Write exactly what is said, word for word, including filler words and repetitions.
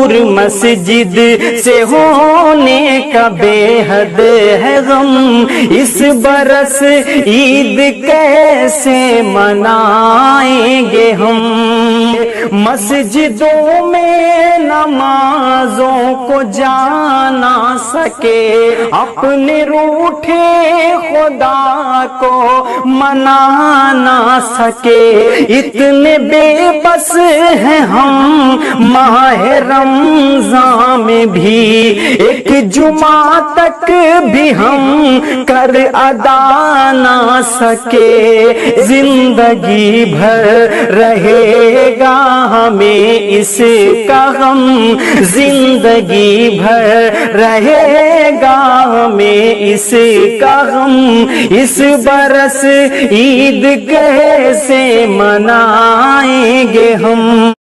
दूर मस्जिद से होने का बेहद है गम। इस बरस ईद कैसे मनाएंगे हम। मस्जिदों में नमाजों को जाना सके, अपने रूठे खुदा को मना ना सके। इतने बेबस हैं हम माह रमजान में भी, एक जुमा तक भी हम कर अदा ना सके। जिंदगी भर रहेगा हमें इसका गम, जिंदगी भर रहेगा हमें इसका गम। इस बरस ईद कैसे मनाएंगे हम।